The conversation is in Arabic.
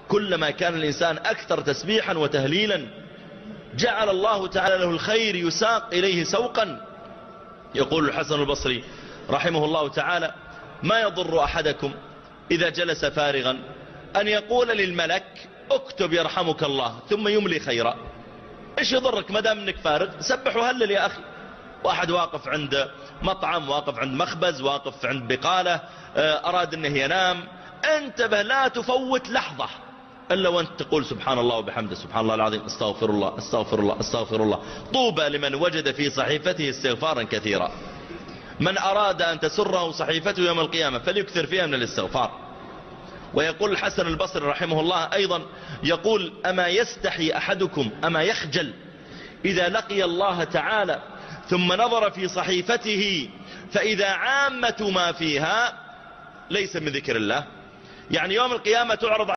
كلما كان الإنسان أكثر تسبيحا وتهليلا جعل الله تعالى له الخير يساق إليه سوقا. يقول الحسن البصري رحمه الله تعالى: ما يضر أحدكم إذا جلس فارغا أن يقول للملك اكتب يرحمك الله ثم يملي خيرا. ايش يضرك ما دام انك فارغ؟ سبح وهلل يا أخي. واحد واقف عند مطعم، واقف عند مخبز، واقف عند بقالة، أراد أنه ينام، انتبه لا تفوت لحظة إلا وأنت تقول سبحان الله وبحمده، سبحان الله العظيم، استغفر الله استغفر الله استغفر الله. طوبى لمن وجد في صحيفته استغفارا كثيرا. من أراد أن تسره صحيفته يوم القيامة فليكثر فيها من الاستغفار. ويقول الحسن البصري رحمه الله أيضا، يقول: أما يستحي أحدكم، أما يخجل إذا لقي الله تعالى ثم نظر في صحيفته فإذا عامة ما فيها ليس من ذكر الله. يعني يوم القيامة تعرض